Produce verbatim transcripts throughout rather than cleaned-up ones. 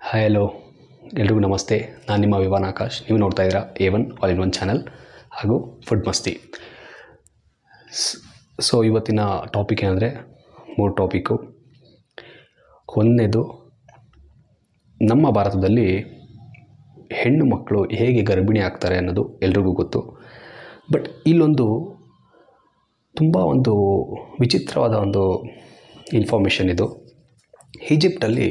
Hi hello ಎಲ್ರಿಗೂ ನಮಸ್ತೆ. ನಾನು ನಿಮ್ಮ ವಿವಾನ್ ಆಕಾಶ್. ನೀವು ನೋಡ್ತಾ ಇದ್ದೀರಾ A one all in one channel ಹಾಗೂ ಫುಡ್ ಮಸ್ತಿ. ಸೊ ಇವತ್ತಿನ ಟಾಪಿಕ್ ಏನಂದರೆ ಮೂರು ಟಾಪಿಕ್ಕು. ಒಂದನೇದು, ನಮ್ಮ ಭಾರತದಲ್ಲಿ ಹೆಣ್ಣು ಮಕ್ಕಳು ಹೇಗೆ ಗರ್ಭಿಣಿ ಆಗ್ತಾರೆ ಅನ್ನೋದು ಎಲ್ರಿಗೂ ಗೊತ್ತು. ಬಟ್ ಇಲ್ಲೊಂದು ತುಂಬ ಒಂದು ವಿಚಿತ್ರವಾದ ಒಂದು ಇನ್ಫಾರ್ಮೇಷನ್ ಇದು. ಈಜಿಪ್ಟಲ್ಲಿ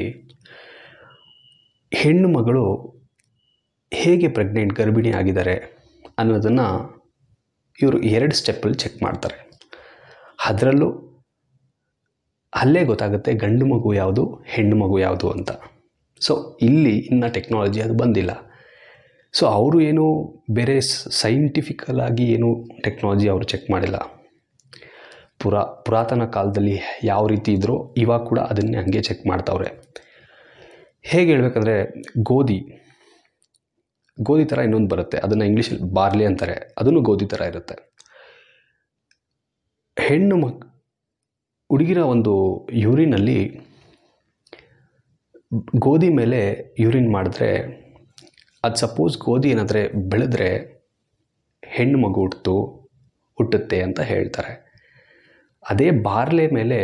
ಹೆಣ್ಣು ಮಗಳು ಹೇಗೆ ಪ್ರೆಗ್ನೆಂಟ್ ಗರ್ಭಿಣಿ ಆಗಿದ್ದಾರೆ ಅನ್ನೋದನ್ನು ಇವರು ಎರಡು ಸ್ಟೆಪ್ಪಲ್ಲಿ ಚೆಕ್ ಮಾಡ್ತಾರೆ. ಅದರಲ್ಲೂ ಅಲ್ಲೇ ಗೊತ್ತಾಗುತ್ತೆ ಗಂಡು ಮಗು ಯಾವುದು ಹೆಣ್ಣು ಮಗು ಯಾವುದು ಅಂತ. ಸೊ ಇಲ್ಲಿ ಇನ್ನು ಟೆಕ್ನಾಲಜಿ ಅದು ಬಂದಿಲ್ಲ. ಸೊ ಅವರು ಏನು ಬೇರೆ ಸೈಂಟಿಫಿಕಲ್ ಆಗಿ ಏನು ಟೆಕ್ನಾಲಜಿ ಅವರು ಚೆಕ್ ಮಾಡಿಲ್ಲ. ಪುರಾ ಪುರಾತನ ಕಾಲದಲ್ಲಿ ಯಾವ ರೀತಿ ಇದ್ರೋ ಇವಾಗ ಕೂಡ ಅದನ್ನೇ ಹಂಗೆ ಚೆಕ್ ಮಾಡ್ತಾವ್ರೆ. ಹೇಗೆ ಹೇಳ್ಬೇಕಂದ್ರೆ, ಗೋಧಿ ಗೋಧಿ ಥರ ಇನ್ನೊಂದು ಬರುತ್ತೆ, ಅದನ್ನು ಇಂಗ್ಲೀಷಲ್ಲಿ ಬಾರ್ಲಿ ಅಂತಾರೆ. ಅದನ್ನು ಗೋಧಿ ಥರ ಇರುತ್ತೆ. ಹೆಣ್ಣು ಮಕ್ ಹುಡುಗಿರ ಒಂದು ಯೂರಿನಲ್ಲಿ ಗೋಧಿ ಮೇಲೆ ಯೂರಿನ್ ಮಾಡಿದ್ರೆ, ಅದು ಸಪೋಸ್ ಗೋಧಿ ಏನಾದರೆ ಬೆಳೆದ್ರೆ ಹೆಣ್ಣು ಮಗು ಹುಟ್ಟಿತು ಹುಟ್ಟುತ್ತೆ ಅಂತ ಹೇಳ್ತಾರೆ. ಅದೇ ಬಾರ್ಲೆ ಮೇಲೆ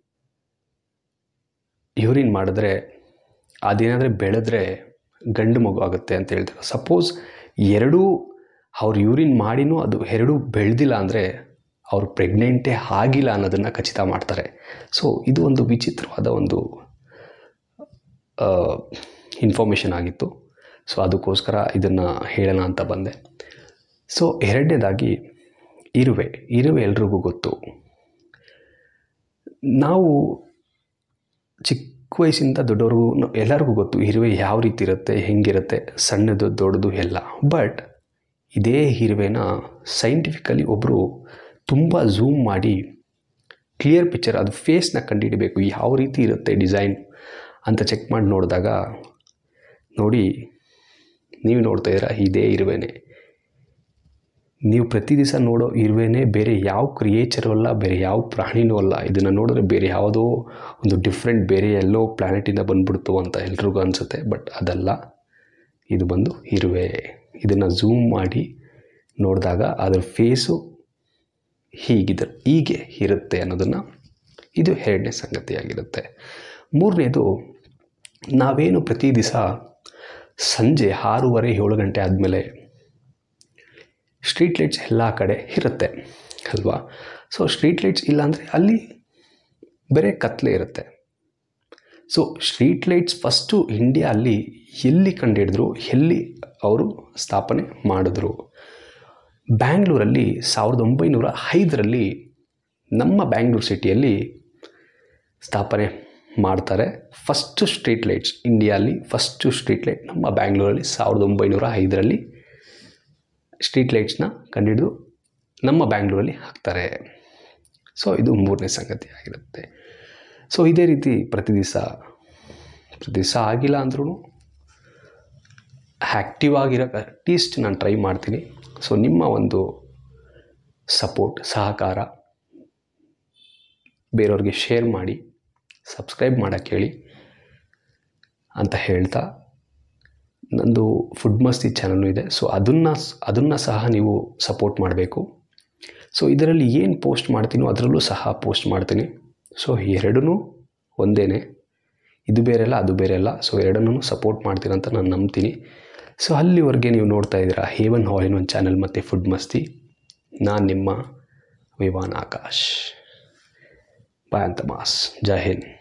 ಯೂರಿನ್ ಮಾಡಿದ್ರೆ ಅದೇನಾದರೆ ಬೆಳೆದ್ರೆ ಗಂಡು ಮಗು ಆಗುತ್ತೆ ಅಂತ ಹೇಳ್ತಾರೆ. ಸಪೋಸ್ ಎರಡೂ ಅವ್ರು ಯೂರಿನ್ ಮಾಡಿನೂ ಅದು ಎರಡೂ ಬೆಳೆದಿಲ್ಲ ಅಂದರೆ ಅವರು ಪ್ರೆಗ್ನೆಂಟೇ ಆಗಿಲ್ಲ ಅನ್ನೋದನ್ನು ಖಚಿತ ಮಾಡ್ತಾರೆ. ಸೊ ಇದು ಒಂದು ವಿಚಿತ್ರವಾದ ಒಂದು ಇನ್ಫಾರ್ಮೇಷನ್ ಆಗಿತ್ತು. ಸೊ ಅದಕ್ಕೋಸ್ಕರ ಇದನ್ನು ಹೇಳೋಣ ಅಂತ ಬಂದೆ. ಸೊ ಎರಡನೇದಾಗಿ ಇರುವೆ. ಇರುವೆ ಎಲ್ರಿಗೂ ಗೊತ್ತು. ನಾವು ಚಿಕ್ಕ ವಯಸ್ಸಿಂದ ದೊಡ್ಡವ್ರಿಗೂ ಎಲ್ಲರಿಗೂ ಗೊತ್ತು ಇರುವೆ ಯಾವ ರೀತಿ ಇರುತ್ತೆ, ಹೆಂಗಿರುತ್ತೆ, ಸಣ್ಣದು ದೊಡ್ಡದು ಎಲ್ಲ. ಬಟ್ ಇದೇ ಇರುವೆನ ಸೈಂಟಿಫಿಕಲಿ ಒಬ್ಬರು ತುಂಬ ಝೂಮ್ ಮಾಡಿ ಕ್ಲಿಯರ್ ಪಿಕ್ಚರ್, ಅದು ಫೇಸ್ನ ಕಂಡುಹಿಡಬೇಕು, ಯಾವ ರೀತಿ ಇರುತ್ತೆ ಡಿಸೈನ್ ಅಂತ ಚೆಕ್ ಮಾಡಿ ನೋಡಿದಾಗ ನೋಡಿ, ನೀವು ನೋಡ್ತಾ ಇದ್ದೀರಾ ಇದೇ ಇರುವೆನೇ. ನೀವು ಪ್ರತಿ ದಿವಸ ನೋಡೋ ಇರುವೆನೇ, ಬೇರೆ ಯಾವ ಕ್ರಿಯೇಚರು ಅಲ್ಲ, ಬೇರೆ ಯಾವ ಪ್ರಾಣಿನೂ ಅಲ್ಲ. ಇದನ್ನು ನೋಡಿದ್ರೆ ಬೇರೆ ಯಾವುದೋ ಒಂದು ಡಿಫ್ರೆಂಟ್, ಬೇರೆ ಎಲ್ಲೋ ಪ್ಲ್ಯಾನೆಟಿಂದ ಬಂದ್ಬಿಡ್ತು ಅಂತ ಎಲ್ರಿಗೂ ಅನಿಸುತ್ತೆ. ಬಟ್ ಅದಲ್ಲ, ಇದು ಬಂದು ಇರುವೆ. ಇದನ್ನು ಝೂಮ್ ಮಾಡಿ ನೋಡಿದಾಗ ಅದರ ಫೇಸು ಹೀಗಿದೆ, ಹೀಗೆ ಇರುತ್ತೆ ಅನ್ನೋದನ್ನು, ಇದು ಎರಡನೇ ಸಂಗತಿಯಾಗಿರುತ್ತೆ. ಮೂರನೇದು, ನಾವೇನು ಪ್ರತಿ ದಿವಸ ಸಂಜೆ ಆರೂವರೆ ಏಳು ಗಂಟೆ ಆದಮೇಲೆ ಸ್ಟ್ರೀಟ್ ಲೈಟ್ಸ್ ಎಲ್ಲ ಕಡೆ ಇರುತ್ತೆ ಅಲ್ವಾ? ಸೊ ಸ್ಟ್ರೀಟ್ ಲೈಟ್ಸ್ ಇಲ್ಲಾಂದರೆ ಅಲ್ಲಿ ಬೇರೆ ಕತ್ತಲೆ ಇರುತ್ತೆ. So street lights first India ಅಲ್ಲಿ ಎಲ್ಲಿ ಕಂಡುಹಿಡಿದ್ರು, ಎಲ್ಲಿ ಅವರು ಸ್ಥಾಪನೆ ಮಾಡಿದ್ರು? ಬ್ಯಾಂಗ್ಳೂರಲ್ಲಿ ಸಾವಿರದ ಒಂಬೈನೂರ ಐದರಲ್ಲಿ ನಮ್ಮ ಬ್ಯಾಂಗ್ಳೂರು ಸಿಟಿಯಲ್ಲಿ ಸ್ಥಾಪನೆ ಮಾಡ್ತಾರೆ. ಫಸ್ಟು ಸ್ಟ್ರೀಟ್ ಲೈಟ್ಸ್ ಇಂಡಿಯಾಲಿ, ಫಸ್ಟು ಸ್ಟ್ರೀಟ್ ಲೈಟ್ ನಮ್ಮ ಬ್ಯಾಂಗ್ಳೂರಲ್ಲಿ ಸಾವಿರದ ಒಂಬೈನೂರ ಐದರಲ್ಲಿ ಸ್ಟ್ರೀಟ್ ಲೈಟ್ಸ್ನ ಕಂಡುಹಿಡಿದು ನಮ್ಮ ಬ್ಯಾಂಗ್ಳೂರಲ್ಲಿ ಹಾಕ್ತಾರೆ. ಸೊ ಇದು ಮೂರನೇ ಸಂಗತಿ ಆಗಿರುತ್ತೆ. ಸೊ ಇದೇ ರೀತಿ ಪ್ರತಿ ದಿವಸ ಪ್ರತಿ ದಿವಸ ಆಗಿಲ್ಲ ಅಂದ್ರೂ ಆ್ಯಕ್ಟಿವ್ ಆಗಿರೋಕ್ಕೆ ಅಟ್ಲೀಸ್ಟ್ ನಾನು ಟ್ರೈ ಮಾಡ್ತೀನಿ. ಸೊ ನಿಮ್ಮ ಒಂದು ಸಪೋರ್ಟ್, ಸಹಕಾರ ಬೇರೆಯವ್ರಿಗೆ ಶೇರ್ ಮಾಡಿ, ಸಬ್ಸ್ಕ್ರೈಬ್ ಮಾಡೋಕ್ಕೆ ಹೇಳಿ ಅಂತ ಹೇಳ್ತಾ, ನಂದು ಫುಡ್ ಮಸ್ತಿ ಚಾನಲ್ಲು ಇದೆ. ಸೊ ಅದನ್ನು ಅದನ್ನು ಸಹ ನೀವು ಸಪೋರ್ಟ್ ಮಾಡಬೇಕು. ಸೊ ಇದರಲ್ಲಿ ಏನು ಪೋಸ್ಟ್ ಮಾಡ್ತೀನೋ ಅದರಲ್ಲೂ ಸಹ ಪೋಸ್ಟ್ ಮಾಡ್ತೀನಿ. ಸೊ ಎರಡೂ ಒಂದೇ, ಇದು ಬೇರೆ ಅಲ್ಲ ಅದು ಬೇರೆ ಅಲ್ಲ. ಸೊ ಎರಡನ್ನೂ ಸಪೋರ್ಟ್ ಮಾಡ್ತೀರಂತ ನಾನು ನಂಬ್ತೀನಿ. ಸೊ ಅಲ್ಲಿವರೆಗೆ ನೀವು ನೋಡ್ತಾ ಇದ್ದೀರಾ A one all in one channel ಮತ್ತು ಫುಡ್ ಮಸ್ತಿ. ನಾನು ನಿಮ್ಮ ವಿವಾನ್ ಆಕಾಶ್. ಬಾಯ್ ಅಂತ ಮಾಸ್. ಜೈ ಹಿಂದ್.